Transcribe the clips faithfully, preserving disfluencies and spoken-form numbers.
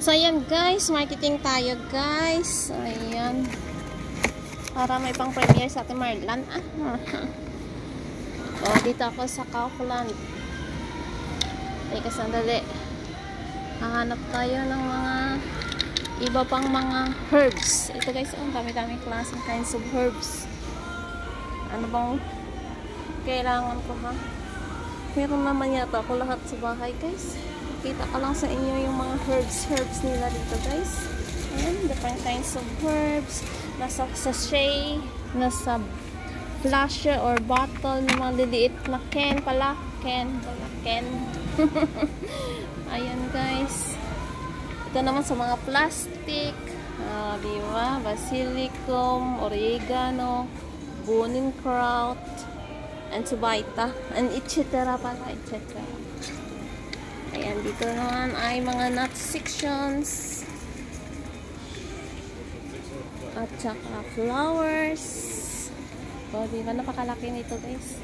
So, ayan guys. Marketing tayo guys. Ayan. Para may pang premiere sa ating Marlan. Ah. O, dito ako sa Kaufland. Teka, sandali. Hahanap tayo ng mga iba pang mga herbs. Ito guys, ang dami-dami klaseng kinds of herbs. Ano bang kailangan ko ha? Meron naman yata ako lahat sa bahay guys. Kita ko lang sa inyo yung mga herbs herbs nila dito guys. Ayan, different kinds of herbs. Nasa sachet, nasa flasher or bottle ng mga liliit na can pala. Can, pala, can. Ayan guys. Ito naman sa mga plastic. Uh, diba? Basilicum, oregano, bonin kraut, and subaita, and et cetera pala, et cetera. Ayan, dito naman ay mga nut sections. At saka flowers. O, diba? Napakalaki nito guys.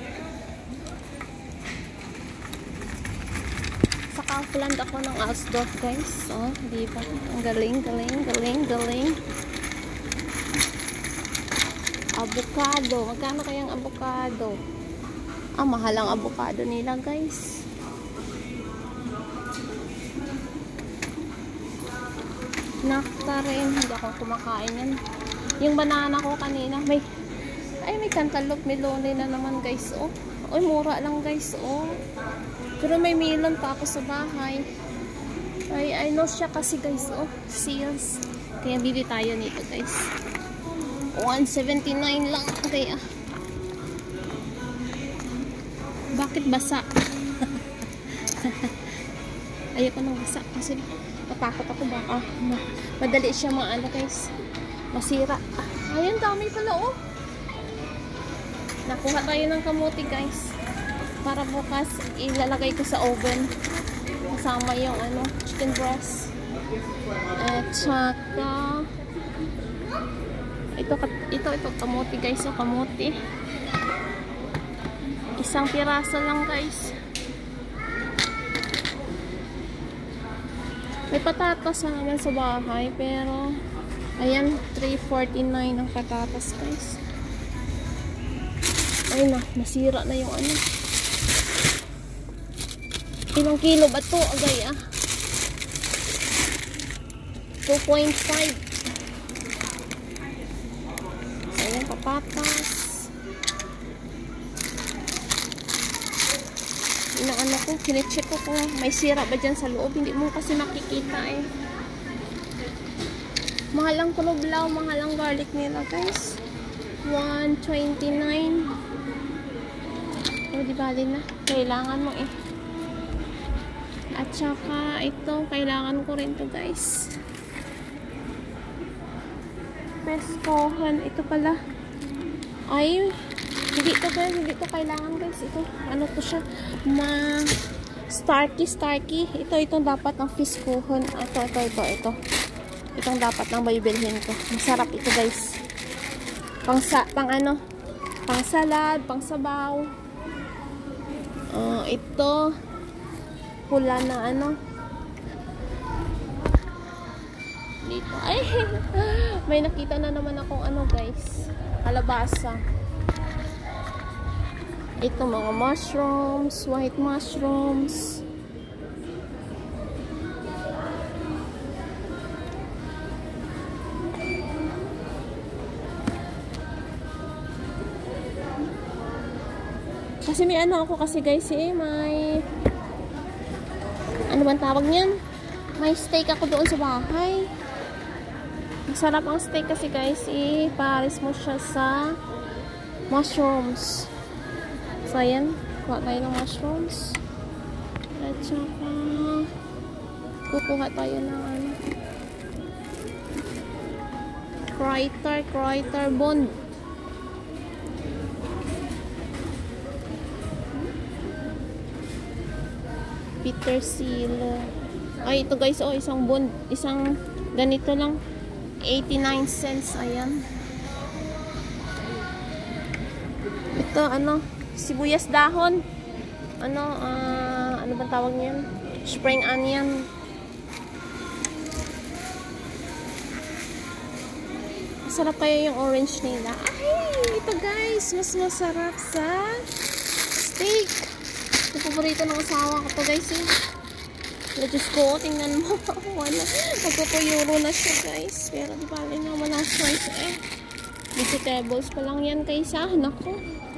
Sa Kaufland ako ng Alsdorf guys. O, diba? Ang galing, galing, galing, galing. Avocado. Magkano kayang avocado? Ah, mahal ang avocado nila guys. Nectarine. Hindi ako kumakain yan. Yung banana ko kanina. May, ay may cantaloupe melone na naman guys. Oh. Ay, mura lang guys. Oh. Pero may melon pa ako sa bahay. Ay, I know siya kasi guys. Oh, sales. Kaya bili tayo nito guys. one seventy-nine lang. Kaya bakit basa? Ayoko nang basa kasi matakot ako baka madali siya maano guys, masira. Ayun, dami pala oh. Nakuha tayo ng kamuti guys para bukas ilalagay ko sa oven kasama yung ano, chicken breast at saka ito, ito, ito kamuti guys. So kamuti isang piraso lang guys. May patatas na naman sa bahay pero ayan, three forty-nine ang patatas guys. Ay na, nasira na yung ano. Ilang kilo ba to? Agay ah, two point five. So ayan, patatas. Inaano ko, kine-check ko kung may sira ba dyan sa loob. Hindi mo kasi makikita eh. Mahal ang kulublaw, mahal ang garlic nila guys. one twenty-nine. O, di bali na. Kailangan mo eh. At saka ito, kailangan ko rin to guys. Peskohan. Ito pala. Ay, hindi to guys, hindi to kailangan guys. Ito, ano to siya? Ma starky, starky. Ito, itong dapat ng fiskuhon. Ito, ito, ito, ito. Itong dapat ng bibilhin ko. Masarap ito guys. Pang, sa, pang ano? Pang salad, pang sabaw. Uh, ito, pula na ano. Dito. Ay, may nakita na naman akong ano guys. Kalabasa. Ito mga mushrooms, white mushrooms. Kasi may ano ako kasi guys eh, may ano bang tawag niyan? May steak ako doon sa bahay. Masarap ang steak kasi guys eh, pares mo siya sa mushrooms. So, ayan. Kuha tayo ng mushrooms. At saka kukuha tayo ng ano, Kräuter, Kräuter Bond. Petersil. Ay, ito guys, oh, isang bond. Isang ganito lang. eighty-nine cents. Ayan. Ito, ano, sibuyas dahon. Ano, uh, ano ba tawag niyan? Spring onion. Sarap kaya yung orange nila. Ay, ito guys, mas masarap sa steak. Ito paborito ng asawa ko to guys eh. Pero Diyos ko, tingnan mo. Wala. Magpupuyuro na siya guys. Pero di bali na wala size eh. Vegetables pa lang yan kaysa. Naku.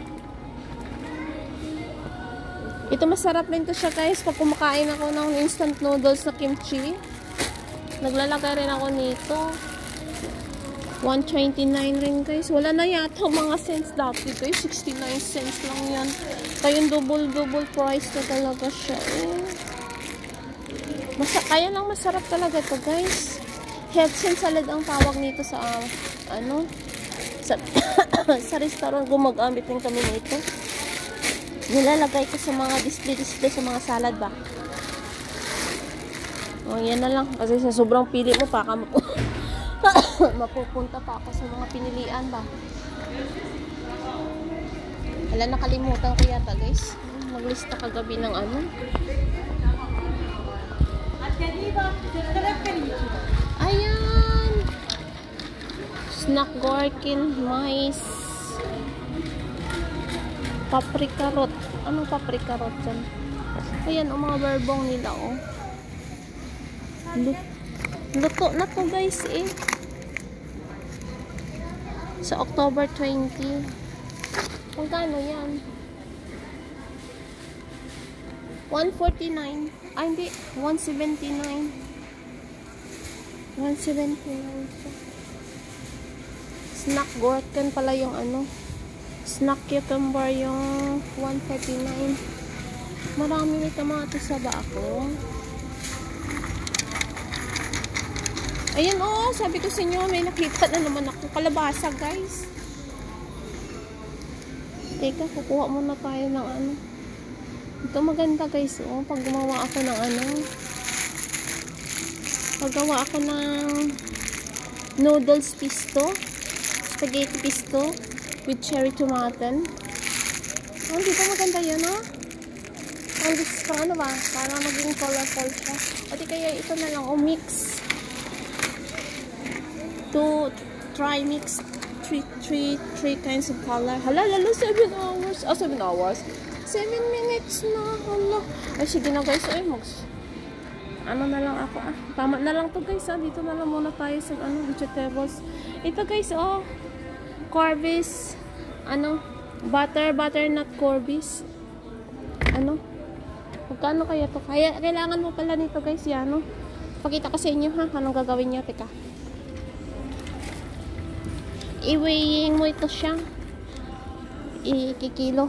Ito masarap rin to siya guys. Pag kumakain ako ng instant noodles na kimchi. Naglalagay rin ako nito. one twenty-nine rin guys. Wala na yata mga cents dati guys. sixty-nine cents lang yan. Kaya yung double-double price na talaga siya eh. Masa kaya lang masarap talaga to guys. Health and salad ang tawag nito sa uh, ano sa, sa restaurant gumagamit din kami nito. Nilalagay ko sa mga display-display sa mga salad ba. O yan na lang kasi sa sobrang pili mo pa ka mapupunta pa ako sa mga pinilian ba. Wala, nakalimutan ko yata guys. Maglista kagabi ng ano. Ayan. Snack gherkin, mais, paprika root. Anong paprika root dyan? Ayan, o mga barbong nila oh. Luto na to guys eh. Sa October twenty. Magkano yan? one forty-nine. Ay hindi, one seventy-nine. one seventy-nine. Snack gherkin pala yung ano. Snack cucumber yung one forty-nine. Marami may kamatis sa ba ako? Ayan oh, sabi ko sa inyo, may nakita na naman ako kalabasa guys. Teka, kukuha muna tayo ng ano. Ito maganda guys oh, pag gumawa ako ng ano. Paggawa ako ng noodles pesto, spaghetti pesto with cherry tomato. Oh, di ba maganda yun oh? Ang gusto ko ano ba, para maging colorful siya. O di kaya ito na lang oh, mix. To try mix three, three, three kinds of color. Hala, lalo seven hours. Oh, seven hours. seven minutes na. Hala. Ay, sige na guys. Ay, mag... Ano na lang ako ah. Tama na lang to guys ah. Dito na lang muna tayo sa ano, vegetables. Ito guys, oh. Corbis. Ano? Butter, butternut Corbis. Ano? Magkano kaya to? Kaya, kailangan mo pala nito guys. Yan, no? Pakita ko sa inyo ha. Anong gagawin nyo? Teka. I-weighing mo ito siya. I-kikilo.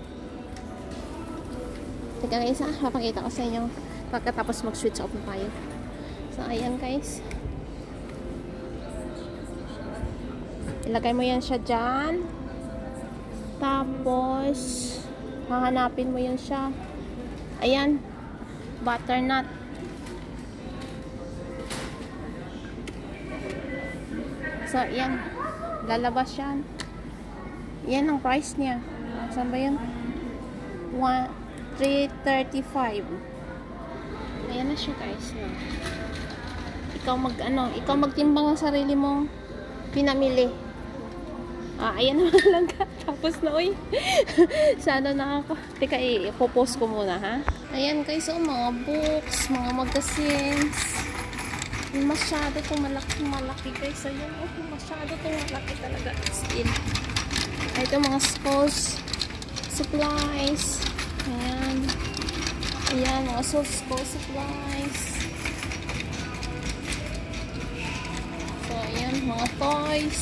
Teka na isa. Papakita ko sa inyo. Pagkatapos mag-switch off na tayo. So, ayan guys. Ilagay mo yan siya dyan. Tapos, hahanapin mo yan siya. Ayan. Butternut. So, ayan. Lalabas yan. Yan ang price niya. Saan ba yun? three thirty-five. Ayan na siya guys. Ikaw mag ano, ikaw magtimbang ng sarili mong pinamili. Ah, ayan naman lang ka. Tapos na, uy. Sana na ako. Teka, i-post ko muna, ha? Ayan guys, oh, mga books, mga magazines. Masyado itong malaki-malaki guys. Ayan, oh, masyado itong malaki talaga. Still. Ito mga schools supplies. Ayan. Ayan, mga school supplies. So, ayan, mga toys.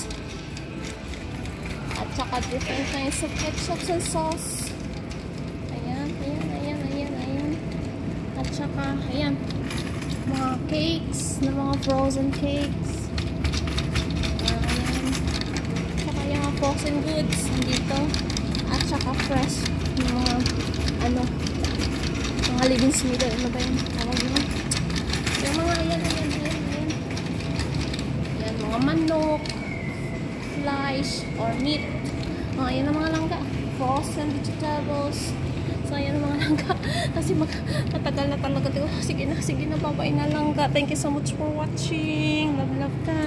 At saka different kinds of ketchups and sauce. Ayan, ayan, ayan, ayan, ayan. At saka, ayan. Mga cakes, na mga frozen cakes. Ayan. Saka yung mga frozen goods dito. At saka fresh. Mga, ano, mga living sweeter. Ano ba yun? Tawag yun? Yung mga, ayan, ayan, ayan, ayan. Ayan, mga manok, flesh, or meat. Mga, ayan ang mga langka. Frozen vegetables. So, ayan ang mga langka. Kasi mag matagal na talaga. Sige na, sige na, babay na langka. Thank you so much for watching. Love, love ka.